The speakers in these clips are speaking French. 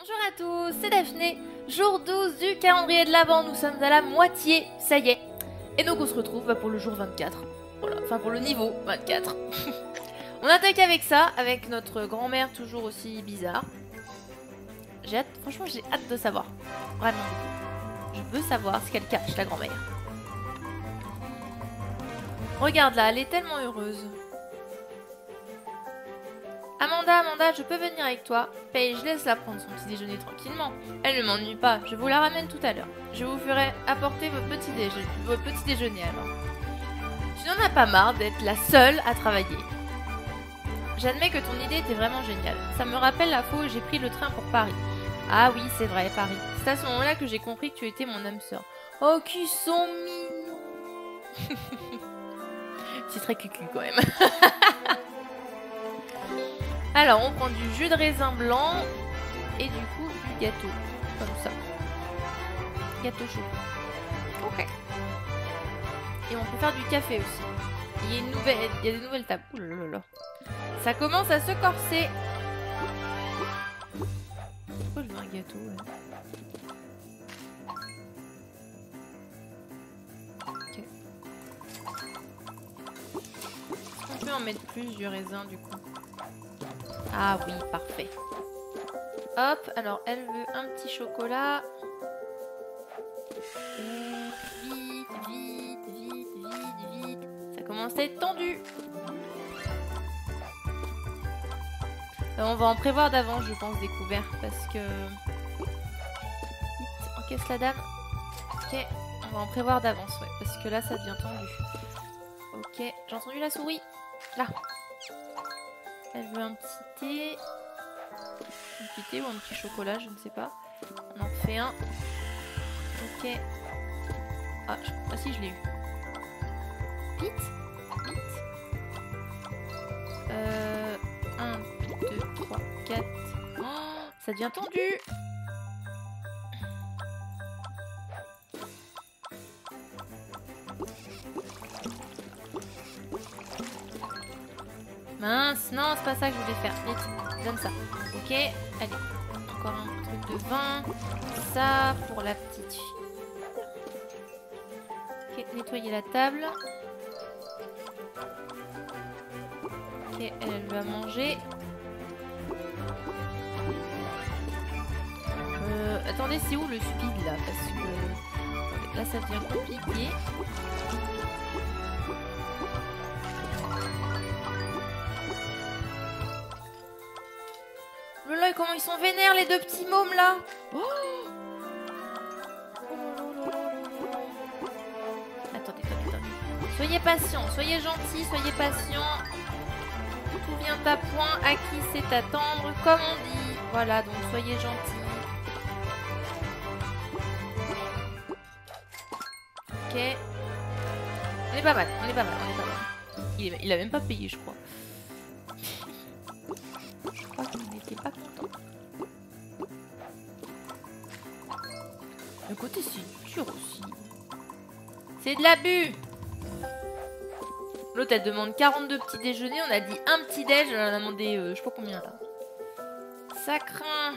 Bonjour à tous, c'est Daphné. Jour 12 du calendrier de l'Avent, nous sommes à la moitié, ça y est. Et donc on se retrouve pour le jour 24. Voilà, enfin pour le niveau 24. On attaque avec ça, avec notre grand-mère toujours aussi bizarre. J'ai hâte, franchement j'ai hâte de savoir. Vraiment. Je veux savoir ce qu'elle cache, la grand-mère. Regarde là, elle est tellement heureuse. Amanda, je peux venir avec toi? Paige, laisse-la prendre son petit déjeuner tranquillement. Elle ne m'ennuie pas, je vous la ramène tout à l'heure. Je vous ferai apporter votre petit déjeuner alors. Tu n'en as pas marre d'être la seule à travailler? J'admets que ton idée était vraiment géniale. Ça me rappelle la fois où j'ai pris le train pour Paris. Ah oui, c'est vrai, Paris. C'est à ce moment-là que j'ai compris que tu étais mon âme sœur. Oh, qu'ils sont mignons. C'est très cucu quand même. Alors, on prend du jus de raisin blanc et du coup du gâteau, comme ça. Gâteau chaud. Ok. Et on peut faire du café aussi. Il y a des nouvelles tables. Ouh là là là. Ça commence à se corser. Pourquoi je veux un gâteau Ok. Est-ce qu'on peut en mettre plus du raisin du coup? Ah oui, parfait. Hop, alors elle veut un petit chocolat. Vite. Ça commence à être tendu. On va en prévoir d'avance, je pense, des couverts. Parce que... Vite, encaisse la dame. Ok, on va en prévoir d'avance, ouais. Parce que là, ça devient tendu. Ok, j'ai entendu la souris. Là. Elle veut un petit thé. Un petit thé ou un petit chocolat, je ne sais pas. On en fait un. Ok. Ah si, je l'ai eu. Vite. 1, 2, 3, 4. Oh, ça devient tendu. Mince, non, c'est pas ça que je voulais faire. Vite, donne ça. Ok, allez. Encore un truc de vin. Ça pour la petite fille. Ok, nettoyer la table. Ok, elle va manger. Attendez, c'est où le speed là? Parce que là, ça devient compliqué. Là, comment ils sont vénères les deux petits mômes là. Oh, attendez. Soyez patients, soyez gentils, soyez patients. Tout vient à point, à qui c'est attendre, comme on dit. Voilà, donc soyez gentils. Ok. On est pas mal. Il a même pas payé, je crois. Je crois qu'il n'était pas content. Le côté c'est dur aussi. C'est de l'abus. L'autre elle demande 42 petits déjeuners. On a dit un petit déj. Elle en a demandé je sais pas combien là. Ça craint.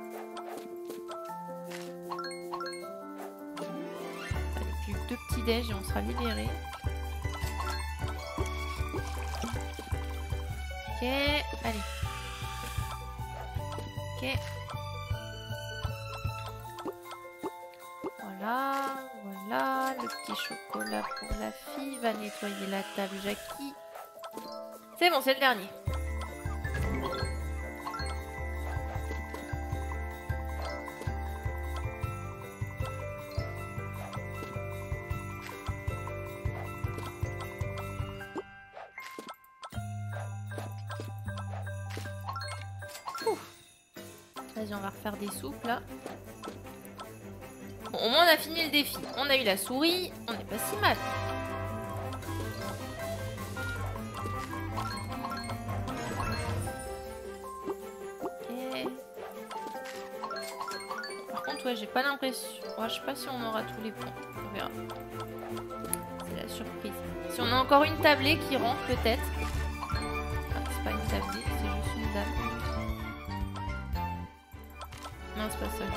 Allez, plus que 2 petits déj et on sera libéré. Ok, allez. Ok. Voilà, le petit chocolat pour la fille. Va nettoyer la table, Jackie. C'est bon, c'est le dernier. Vas-y, on va refaire des soupes là. Bon, au moins on a fini le défi. On a eu la souris, on n'est pas si mal. Ok. Par contre, ouais, j'ai pas l'impression. Ouais, je sais pas si on aura tous les points. On verra. C'est la surprise. Si on a encore une tablée qui rentre, peut-être. Ah, c'est pas une tablée, c'est juste une dame. Non, c'est pas ça.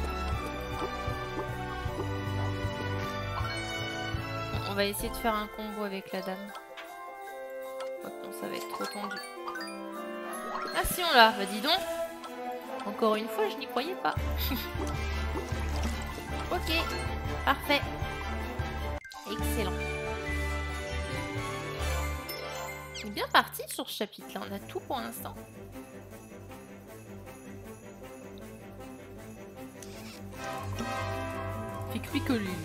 Bon, on va essayer de faire un combo avec la dame. Oh, non, ça va être trop tendu. Ah si, on l'a. Bah dis donc. Encore une fois, je n'y croyais pas. Ok, parfait. Excellent. On est bien parti sur ce chapitre-là. On a tout pour l'instant. Fait que lui que lui.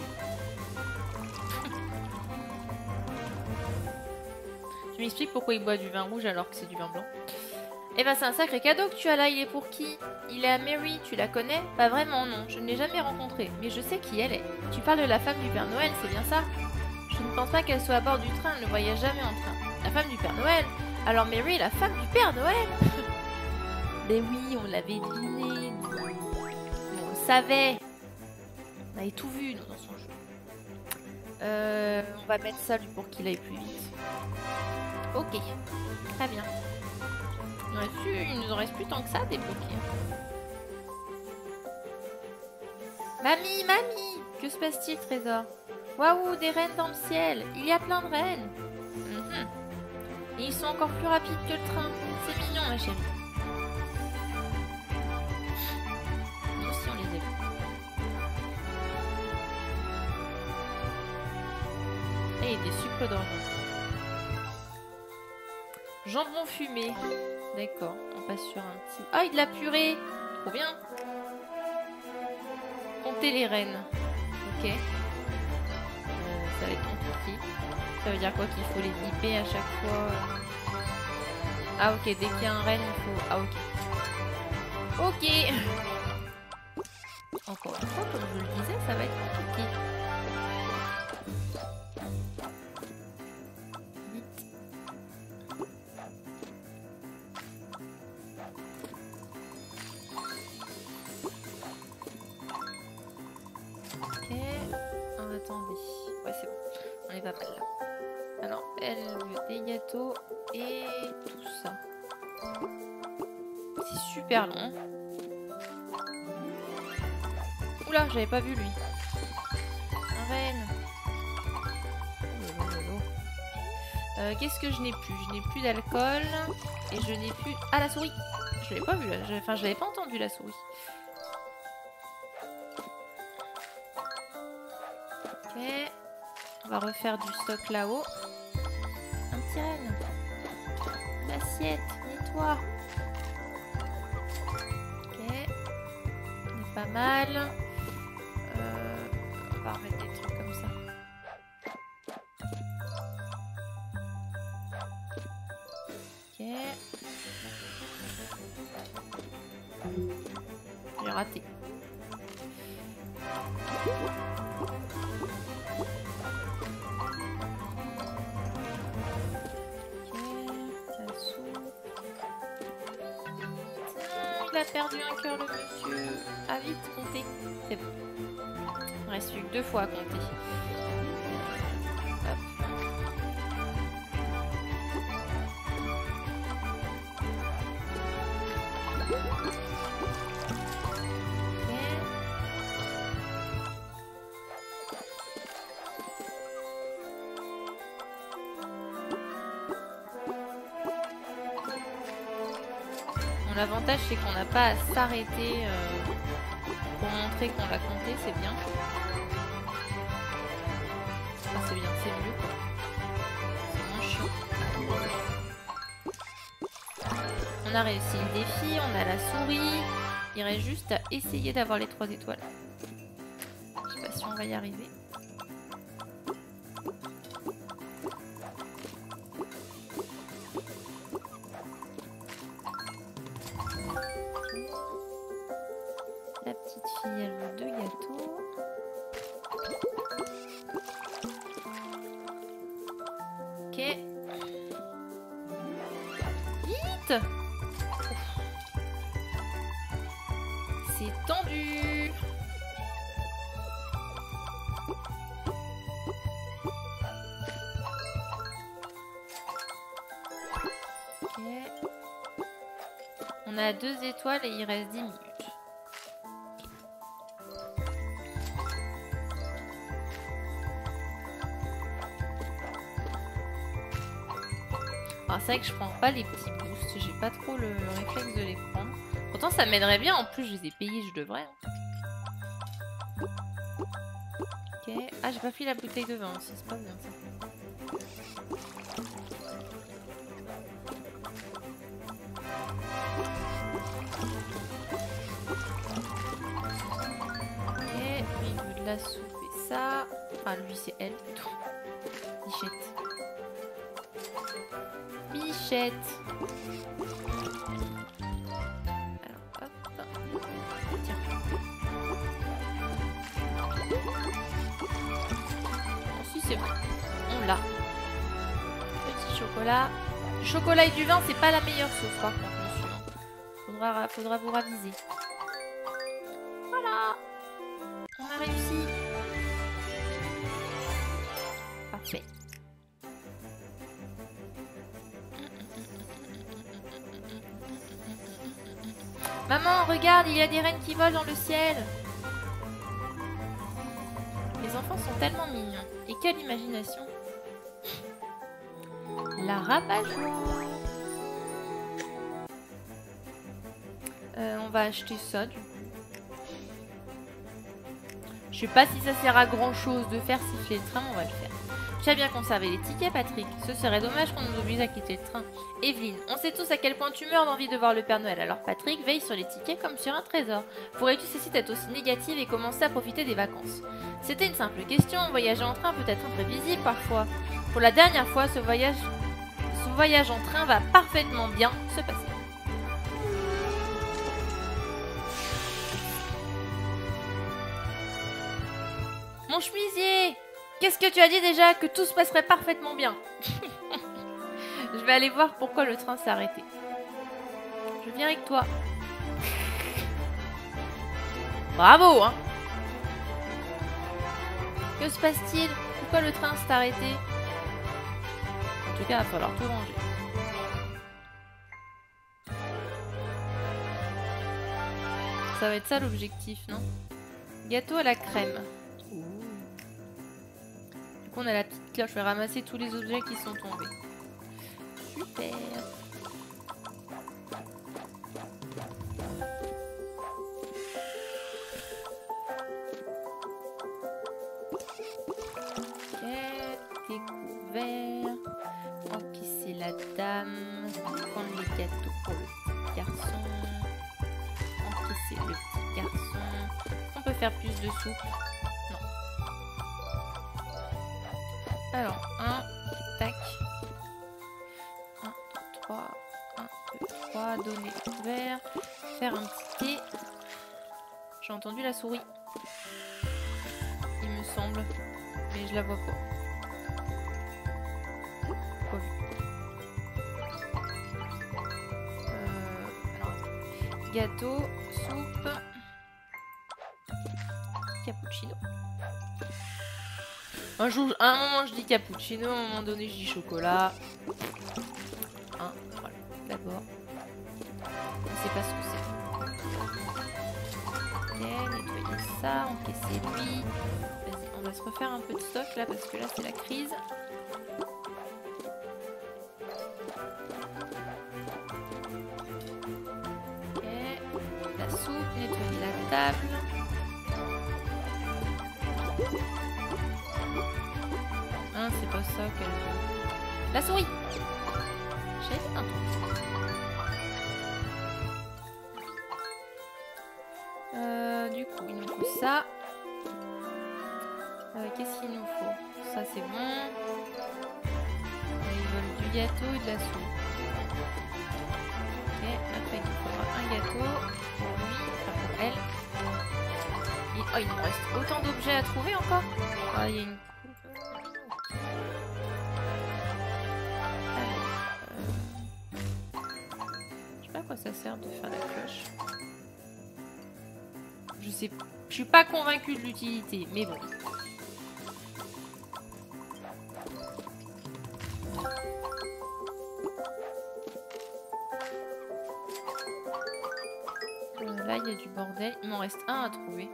Tu m'expliques pourquoi il boit du vin rouge alors que c'est du vin blanc? Eh ben c'est un sacré cadeau que tu as là, il est pour qui? Il est à Mary, tu la connais? Pas vraiment, non, je ne l'ai jamais rencontrée, mais je sais qui elle est. Tu parles de la femme du Père Noël, c'est bien ça? Je ne pense pas qu'elle soit à bord du train, elle ne voyage jamais en train. La femme du Père Noël? Alors Mary est la femme du Père Noël? Mais oui, on l'avait deviné, on le savait. On avait tout vu, nous, dans son jeu. On va mettre ça, lui, pour qu'il aille plus vite. Ok, très bien. Il nous en reste plus tant que ça à débloquer. Mamie, mamie! Que se passe-t-il, trésor? Waouh, des rennes dans le ciel! Il y a plein de rennes! Et ils sont encore plus rapides que le train. C'est mignon, ma chérie. Nous aussi, on les a vus. Et des sucres d'orge. Jambon fumé. D'accord, on passe sur un petit... Ah, de la purée! Trop bien! Compter les rennes. Ok. Ça va être compliqué. Ça veut dire quoi? Qu'il faut les nipper à chaque fois? Ah ok, dès qu'il y a un renne, il faut... Ah ok. Ok! Encore une fois, comme je le disais, ça va être compliqué. Attendez. Ouais, c'est bon. On est pas mal là. Alors, elle veut des gâteaux et tout ça. C'est super long. Oula, j'avais pas vu lui. Un renne. Qu'est-ce que je n'ai plus? Je n'ai plus d'alcool. Et je n'ai plus... Ah, la souris! Je l'avais pas vu là. Enfin, je l'avais pas entendu la souris. Ok. On va refaire du stock là-haut. Un petit renne. L'assiette, nettoie. Ok. On est pas mal. On va remettre des trucs comme ça. Ok. J'ai raté. Il a perdu un cœur, le monsieur. Ah, vite, comptez. C'est bon. Il reste plus que 2 fois à compter. Hop. L'avantage c'est qu'on n'a pas à s'arrêter pour montrer qu'on l'a compté, c'est bien. Enfin, c'est bien, c'est mieux quoi. C'est moins chiant. On a réussi le défi, on a la souris. Il reste juste à essayer d'avoir les 3 étoiles. Je sais pas si on va y arriver. La petite fille, elle veut 2 gâteaux. Ok. Vite! C'est tendu! Ok. On a 2 étoiles et il reste 10 minutes. Alors c'est vrai que je prends pas les petits boosts, j'ai pas trop le réflexe de les prendre. Pourtant ça m'aiderait bien, en plus je les ai payés, je devrais. Ok, ah j'ai pas pris la bouteille de vin aussi, c'est pas bien ça. Ok, lui il veut de la soupe et ça. Enfin lui c'est elle plutôt. Bichette. Bichette. Alors hop. Tiens. Bon, si c'est bon. On l'a. Petit chocolat. Du chocolat et du vin, c'est pas la meilleure sauce par contre, monsieur. Faudra vous raviser. Voilà. On a réussi. Parfait. Maman, regarde, il y a des rennes qui volent dans le ciel. Les enfants sont tellement mignons. Et quelle imagination. La rabat-joie. On va acheter ça du coup. Je sais pas si ça sert à grand chose de faire siffler le train, mais on va le faire. Tu as bien conservé les tickets, Patrick. Ce serait dommage qu'on nous oblige à quitter le train. Evelyne, on sait tous à quel point tu meurs d'envie de voir le Père Noël. Alors Patrick, veille sur les tickets comme sur un trésor. Pourrais-tu cesser d'être aussi négative et commencer à profiter des vacances? C'était une simple question. Voyager en train peut être imprévisible parfois. Pour la dernière fois, ce voyage en train va parfaitement bien se passer. Mon chemisier! Qu'est-ce que tu as dit déjà? Que tout se passerait parfaitement bien. Je vais aller voir pourquoi le train s'est arrêté. Je viens avec toi. Bravo, hein? Que se passe-t-il? Pourquoi le train s'est arrêté? En tout cas, il va falloir tout ranger. Ça va être ça l'objectif, non? Gâteau à la crème. Du coup, on a la petite cloche. Je vais ramasser tous les objets qui sont tombés. Super. Ok, découvert. Encaisser la dame. Prendre les gâteaux pour le petit garçon. Encaisser le petit garçon. On peut faire plus de soupe. Non. Alors, 1, tac. 1, 2, 3. 1, 2, 3. Donner ouvert. Faire un petit thé. J'ai entendu la souris. Il me semble. Mais je la vois pas. Pas vu. Alors, gâteau, soupe. Cappuccino. À un moment je dis cappuccino, à un moment donné je dis chocolat. Voilà, d'abord. Je sais pas ce que c'est. Ok, nettoyer ça, encaisser lui. Vas-y, on va se refaire un peu de stock là parce que là c'est la crise. Ok, la soupe, nettoyer la table. Ah, c'est pas ça qu'elle veut. La souris! J'ai fait un truc. Du coup, il nous faut ça. Qu'est-ce qu'il nous faut? Ça, c'est bon. Ils veulent du gâteau et de la soupe. Ok, après, il nous faudra un gâteau pour lui, enfin pour elle. Oh, il nous reste autant d'objets à trouver encore. Ah, il y a une... Je sais pas à quoi ça sert de faire la cloche. Je sais... Je suis pas convaincue de l'utilité, mais bon. Là, il y a du bordel. Il m'en reste un à trouver.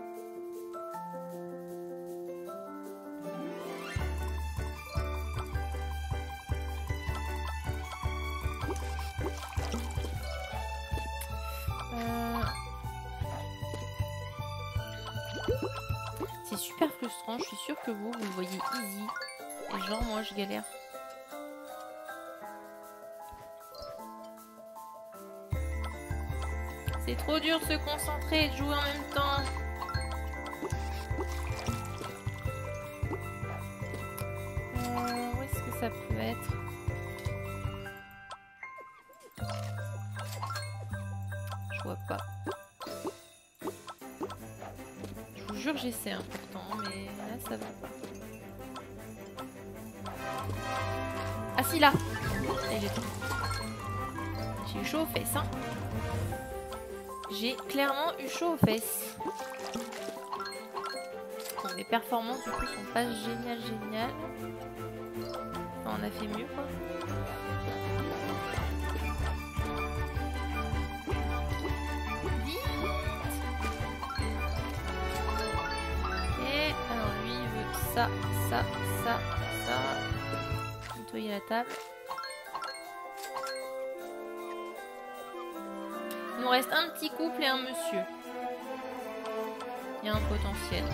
étrange. Je suis sûre que vous le voyez easy. Et genre, moi, je galère. C'est trop dur de se concentrer et de jouer en même temps. Où est-ce que ça peut être? Je vois pas. Je vous jure, j'essaie hein, pourtant, mais là, ça va pas. Ah si, là! J'ai eu chaud aux fesses, hein. J'ai clairement eu chaud aux fesses. Bon, mes performances du coup sont pas géniales. Enfin, on a fait mieux quoi. Vite. Et alors lui il veut ça. Nettoyer la table. Il nous reste un petit couple et un monsieur. Il y a un potentiel.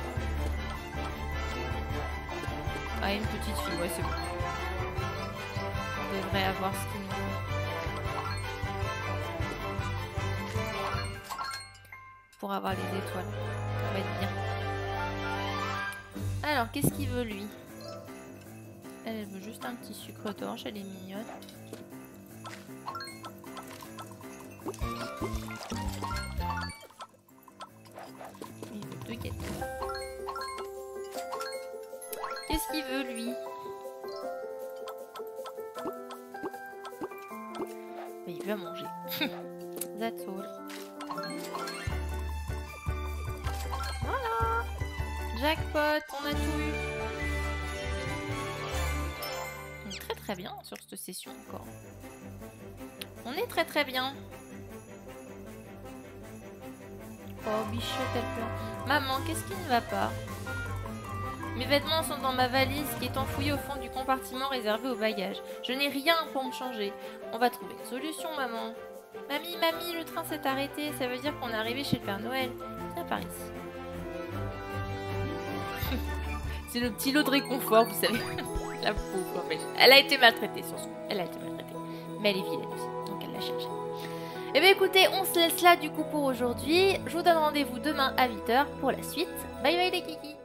Ah, une petite fille, ouais, c'est bon. On devrait avoir ce qu'il nous faut. Pour avoir les étoiles. Ça va être bien. Alors, qu'est-ce qu'il veut, lui? Elle veut juste un petit sucre d'orge, elle est mignonne. Il veut 2 gâteaux. Qu'est-ce qu'il veut lui? Mais il veut à manger. That's all. Voilà. Jackpot, on a tout eu. On est très bien sur cette session encore. On est très bien. Oh, bichotte, elle pleure. Maman, qu'est-ce qui ne va pas? Mes vêtements sont dans ma valise qui est enfouie au fond du compartiment réservé aux bagages. Je n'ai rien pour me changer. On va trouver une solution, maman. Mamie, le train s'est arrêté. Ça veut dire qu'on est arrivé chez le Père Noël. Viens par ici. C'est le petit lot de réconfort, vous savez. La pauvre, elle a été maltraitée sur ce coup. Elle a été maltraitée. Mais elle est vilaine aussi, donc elle l'a cherché. Et bien écoutez, on se laisse là du coup pour aujourd'hui. Je vous donne rendez-vous demain à 8 h pour la suite. Bye bye les kikis.